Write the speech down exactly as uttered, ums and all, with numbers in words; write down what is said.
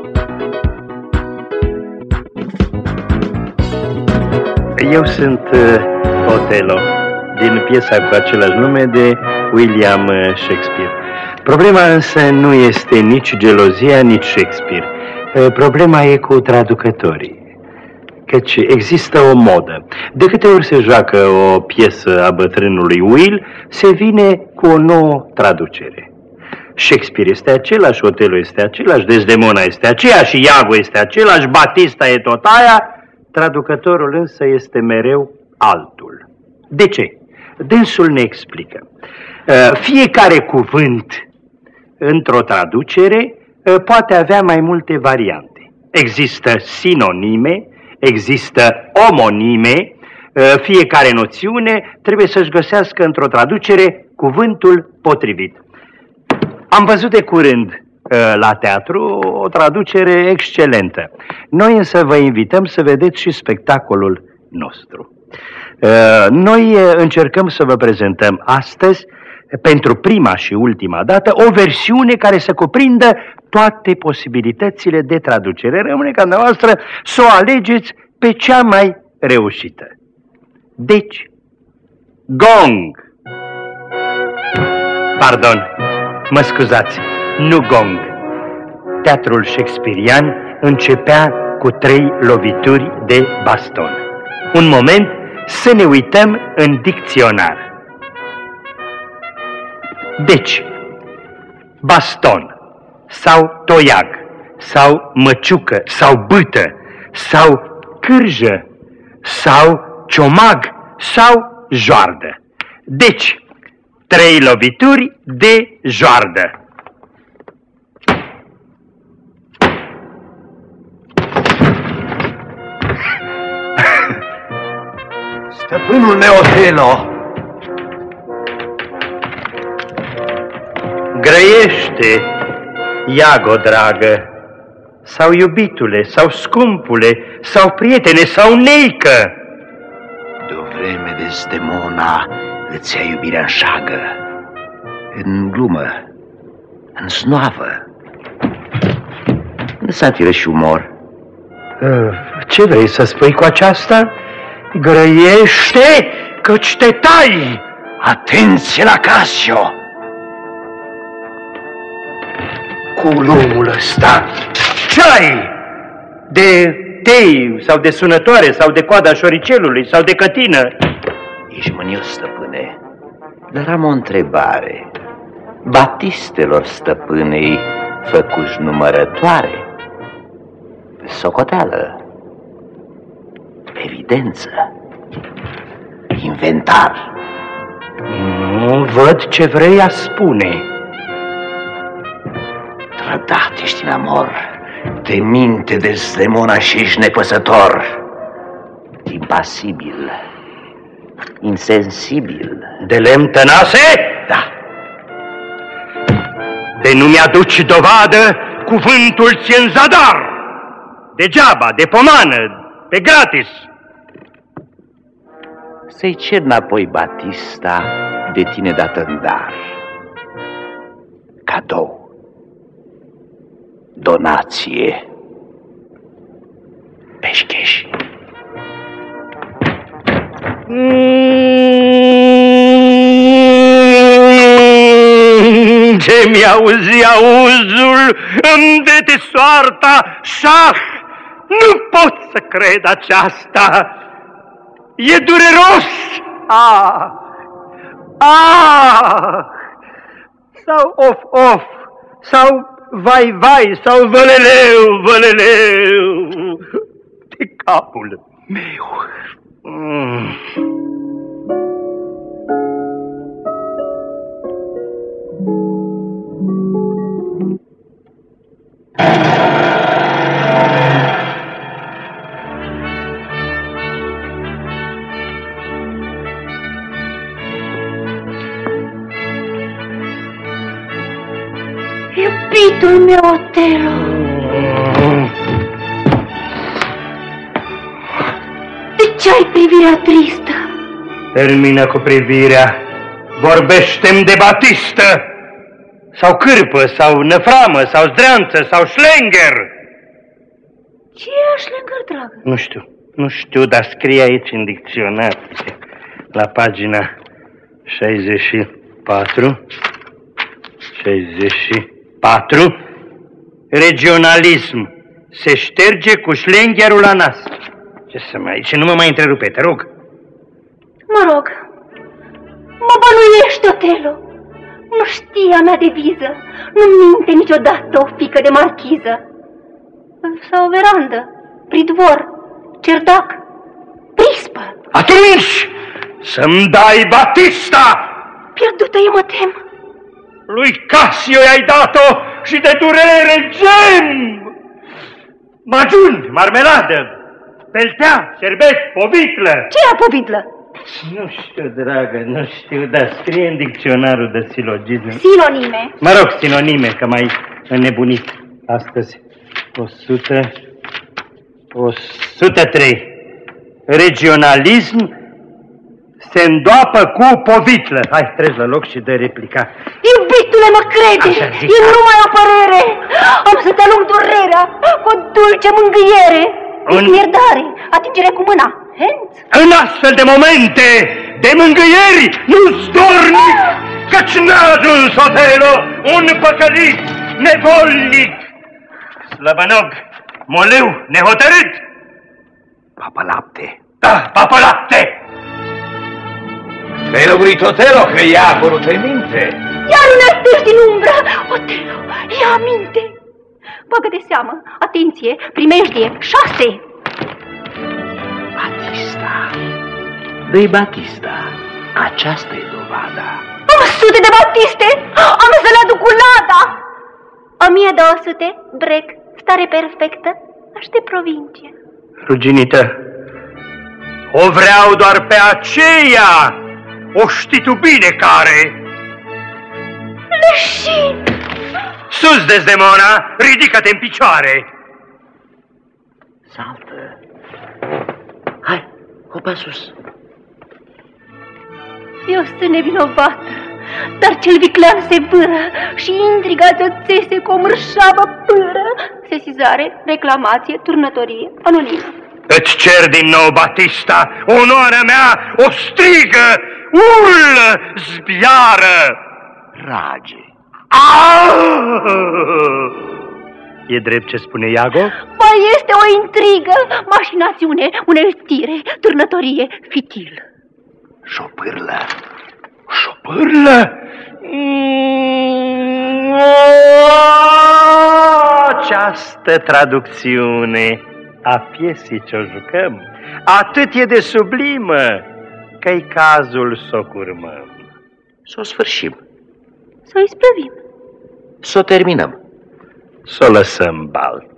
Eu sunt uh, Otelo, din piesa cu același nume de William Shakespeare. Problema însă nu este nici gelozia, nici Shakespeare. Uh, problema e cu traducătorii. Căci există o modă. De câte ori se joacă o piesă a bătrânului Will, se vine cu o nouă traducere. Shakespeare este același, Otelo este același, Desdemona este aceeași, Iago este același, Batista e tot aia, traducătorul însă este mereu altul. De ce? Dânsul ne explică. Fiecare cuvânt într-o traducere poate avea mai multe variante. Există sinonime, există omonime, fiecare noțiune trebuie să-și găsească într-o traducere cuvântul potrivit. Am văzut de curând la teatru o traducere excelentă. Noi însă vă invităm să vedeți și spectacolul nostru. Noi încercăm să vă prezentăm astăzi, pentru prima și ultima dată, o versiune care să cuprindă toate posibilitățile de traducere. Rămâne ca dumneavoastră să o alegeți pe cea mai reușită. Deci, gong. Pardon, mă scuzați, nu gong. Teatrul shakespearian începea cu trei lovituri de baston. Un moment să ne uităm în dicționar. Deci, baston, sau toiag, sau măciucă, sau bâtă, sau cârjă, sau ciomag, sau joardă. Deci, trei lovituri de joardă. Stăpânul meu, Otelo! Grăiește, Iago dragă, sau iubitule, sau scumpule, sau prietene, sau neică. De-o vreme Desdemona îți ia iubirea în șagă, în glumă, în snoavă, în satiră și umor. Ce vrei să spui cu aceasta? Grăiește, căci te tai! Atenție la Casio! Culumul ăsta! Ce-ai? De tei, sau de sunătoare, sau de coada șoricelului, sau de cătină? Ești mânios, stăpâne, dar am o întrebare. Batistelor stăpânei făcuși numărătoare? Socoteală? Evidență? Inventar? Nu văd ce vrei a spune. Trădat ești în amor, te minte Desdemona și ești nepăsător, impasibil, insensibil. De lemn tănase? Da. De nu mi-aduci dovadă, cuvântul ți-e în zadar. Degeaba, de pomană, pe gratis. Să-i cer înapoi Batista de tine dată în dar. Cadou. Donație. Peșcheș. Ce mi-auzi auzul, îmi vede soarta, șah! Nu pot să cred aceasta! E dureros! Ah! Ah! Sau of-of, sau vai-vai, sau văleleu, văleleu! De capul meu! Mm. Iubitul meu, Otelo! De ce ai privirea tristă? Termină cu privirea. Vorbește-mi de Batistă! Sau cârpă, sau năframă, sau zdreanță, sau șlenger! Ce e Așlengăr, dragă? Nu știu, nu știu, dar scrie aici în dicționar, la pagina șaizeci și patru, șaizeci și patru, regionalism, se șterge cu șlengherul la nas. Ce să mai, ce nu mă mai întrerupe, te rog. Mă rog, mă bănuiești, Otelo. Nu știa mea de viză, nu minte niciodată o fică de marchiză. Sau verandă, pridvor, cerdac, prispă. Atunci să-mi dai Batista! Pierdută e, mă tem. Lui Casio i-ai dat-o și de durere gem! Magiuni, marmeladă, peltea, șerbet, povitlă. Ce-i povitlă? Nu știu, dragă, nu știu, dar scrie în dicționarul de silogisme. Sinonime. Mă rog, sinonime, că mai înnebunit astăzi. o sută, o sută trei. Regionalism se îndoapă cu povitlă. Hai, treci la loc și dă replica. Iubitule, mă crede, e numai o părere. Am să te alung durerea cu o dulce mângâiere. Un... Iertare, atingere cu mâna. Henț. În astfel de momente de mângâieri nu-ți dornic, căci n-a ajuns, Otelo, un păcălit nevolnic. Slăbănog, moleu, nehotărât. Papalapte. Da, papalapte. Te-ai lămurit, Otelo, că iagorul te minte. Iar unești din umbră. Otelo, ia aminte. Bagă de seamă, atenție, primejdie, șase. Batista. Dă-i Batista. Aceasta e dovada. Am sute de batiste, am să le aduc cu lada. O mie două sute, brec, stare perfectă, aștept provincie. Ruginită, o vreau doar pe aceea, o știi tu bine care. Leșin! Sus, Desdemona, ridică-te în picioare. Saltă. Hai, hopa sus. Eu sunt nevinovată, dar cel viclean se vâră și intriga ți-o țese cu o mărșavă pâră. Sesizare, reclamație, turnătorie, anonimă. Îți cer din nou, Batista, onoarea mea o strigă, urlă, zbiară. Rage. E drept ce spune Iago? Mai este o intrigă, mașinațiune, uneltire, turnătorie, fitil. Șopârlă. Șopârlă? Această traducțiune a piesei ce o jucăm atât e de sublimă că-i cazul să o curmăm. Să o sfârșim. Să o isprăvim. Să o terminăm. Să o lăsăm balt.